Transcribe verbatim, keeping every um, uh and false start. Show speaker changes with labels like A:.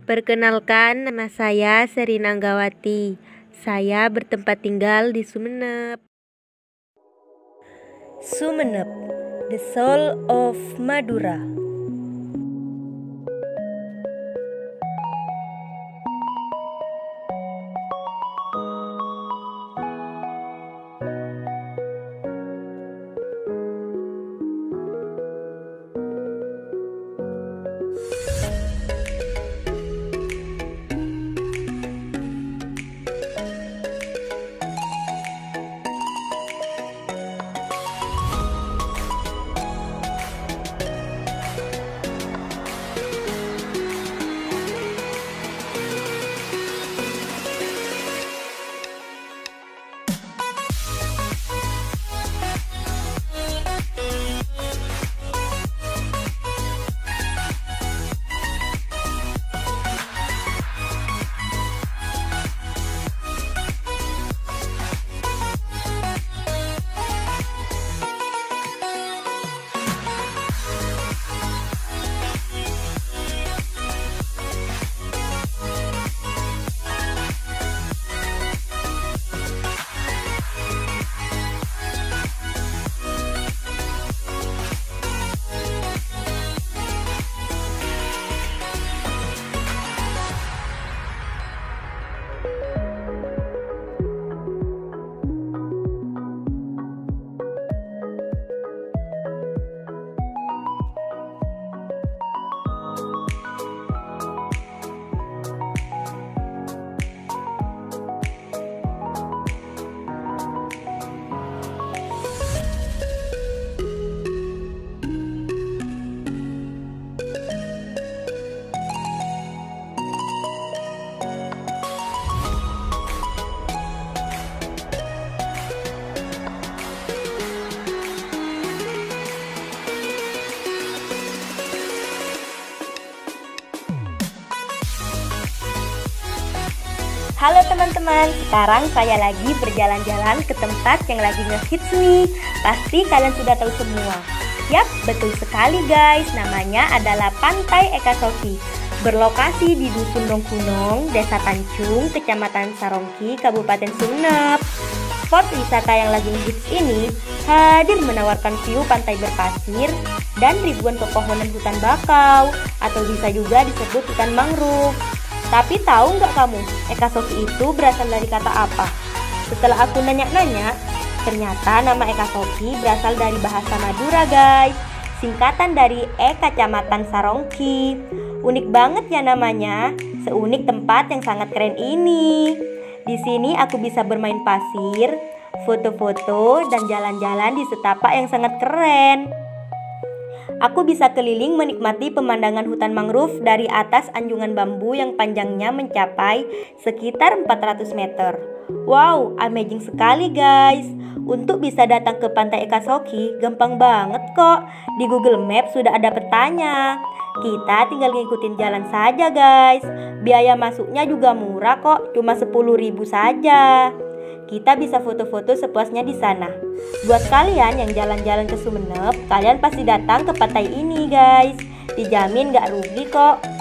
A: Perkenalkan, nama saya Serina Anggawati. Saya bertempat tinggal di Sumeneb. Sumeneb, the soul of Madura.
B: Halo teman-teman, sekarang saya lagi berjalan-jalan ke tempat yang lagi ngehits nih. Pasti kalian sudah tahu semua. Yap, betul sekali guys, namanya adalah Pantai Eka Soki. Berlokasi di Dusun Dongkunong, Desa Tancung, Kecamatan Sarongki, Kabupaten Sumeneb. Spot wisata yang lagi ngehits ini hadir menawarkan view pantai berpasir dan ribuan pepohonan hutan bakau, atau bisa juga disebut hutan mangrove. Tapi tahu nggak kamu, Eka Soki itu berasal dari kata apa? Setelah aku nanya-nanya, ternyata nama Eka Soki berasal dari bahasa Madura guys. Singkatan dari E Kecamatan Sarongki. Unik banget ya namanya, seunik tempat yang sangat keren ini. Di sini aku bisa bermain pasir, foto-foto, dan jalan-jalan di setapak yang sangat keren. Aku bisa keliling menikmati pemandangan hutan mangrove dari atas anjungan bambu yang panjangnya mencapai sekitar empat ratus meter. Wow, amazing sekali guys. Untuk bisa datang ke Pantai Eka Soki gampang banget kok. Di Google Maps sudah ada petanya. Kita tinggal ngikutin jalan saja guys. Biaya masuknya juga murah kok, cuma sepuluh ribu saja. Kita bisa foto-foto sepuasnya di sana. Buat kalian yang jalan-jalan ke Sumeneb, kalian pasti datang ke pantai ini guys. Dijamin gak rugi kok.